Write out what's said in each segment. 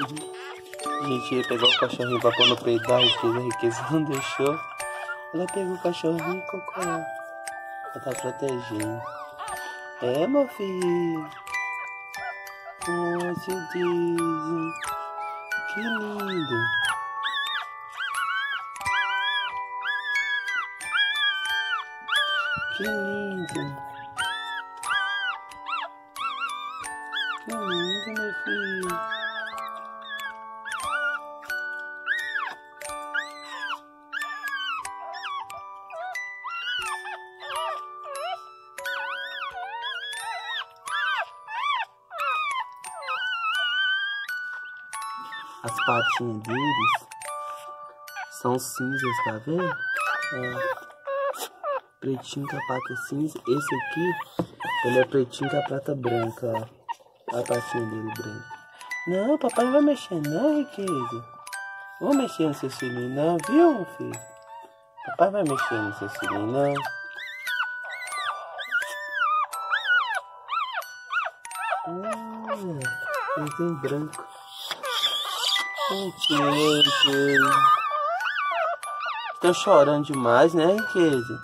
A gente ia pegar o cachorrinho pra pôr no peito da Riqueza. A Riqueza não deixou. Ela pegou o cachorrinho e colocou lá. Ela tá protegendo. É, meu filho. Oh, seu Deus. Que lindo. Que lindo. Que lindo, meu filho. As patinhas deles são cinzas, tá vendo? Pretinho com a pata cinza. Esse aqui, ele é pretinho com a pata branca, ó. A patinha dele branca. Não, papai não vai mexer não, Riqueza. Não vou mexer no seu filhinho não, viu, meu filho? Papai vai mexer no seu filhinho não. Ele tem branco. Riqueza. Estão chorando demais, né, Riqueza?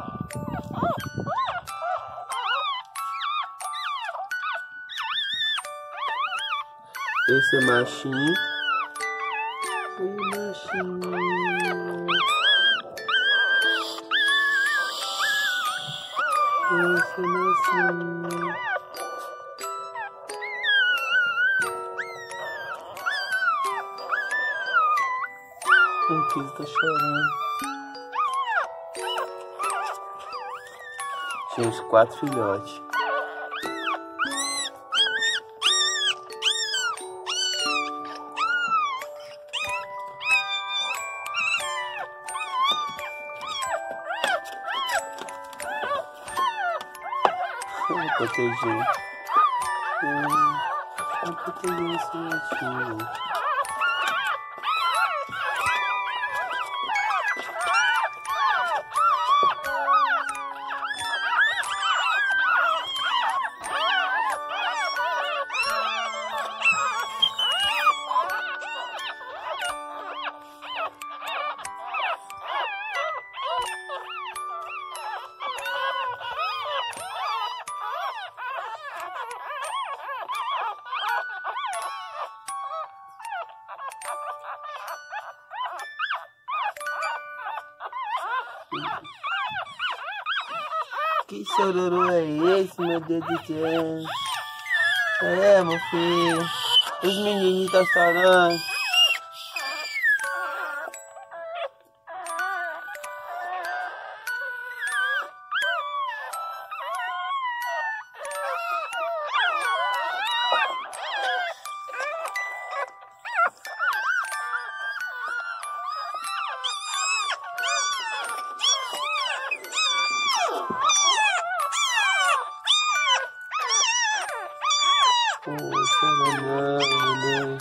Esse é machinho. Oi, machinho. Esse é machinho. O filho tá chorando. Tinha uns 4 filhotes. Vou proteger. Vou proteger esse netinho. Que chororô é esse, meu Deus do céu? É, meu filho. Os menininhos estão chorando. Poxa, não.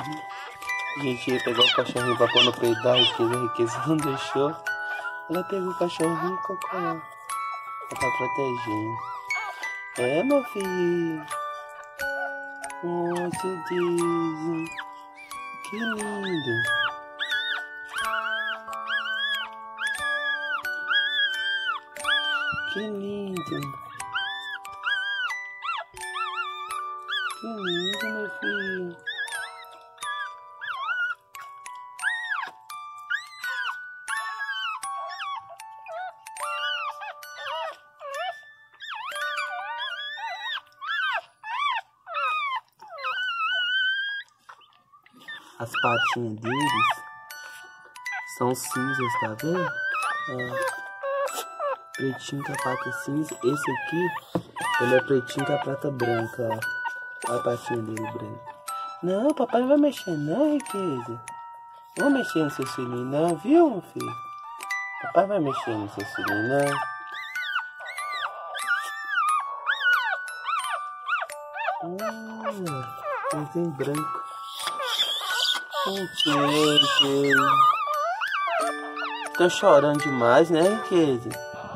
A gente ia pegar o cachorrinho pra pôr no peito da Riqueza. A Riqueza não deixou. Ela pegou o cachorrinho e colocou lá. Ela tá protegendo. É, meu filho. Oh, seu Deus. Que lindo. Que lindo. Que lindo, meu filho. As patinhas deles são cinzas, tá vendo? Pretinho com a pata cinza. Esse aqui, ele é pretinho com a prata branca, ó. Olha a patinha dele branca. Não, papai não vai mexer não, Riqueza. Não vou mexer no seu filhinho não, viu, meu filho? Papai vai mexer no seu filhinho não. Ele tem branco. Ok. Tô chorando demais, né, Riqueza?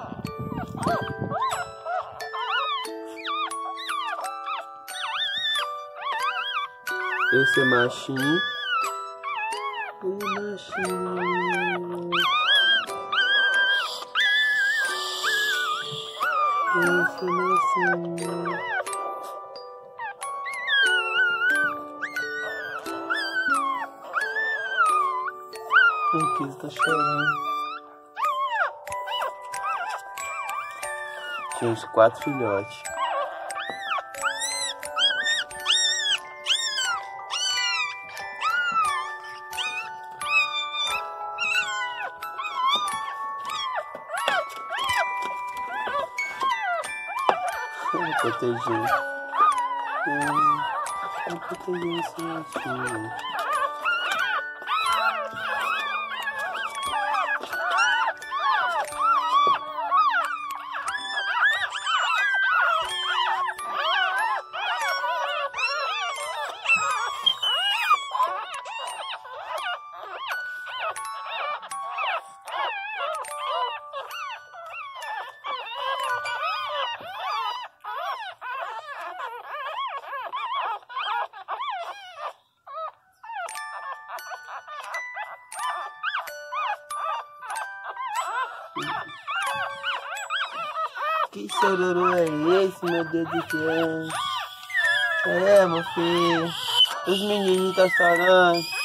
Esse é machinho. Machinho. Esse é machinho. A Riqueza tá chorando. Tinha uns 4 filhotes. Vou proteger. Vou proteger esse machinho. Que chororô é esse, meu Deus do céu? É, meu filho. Os menininhos estão chorando.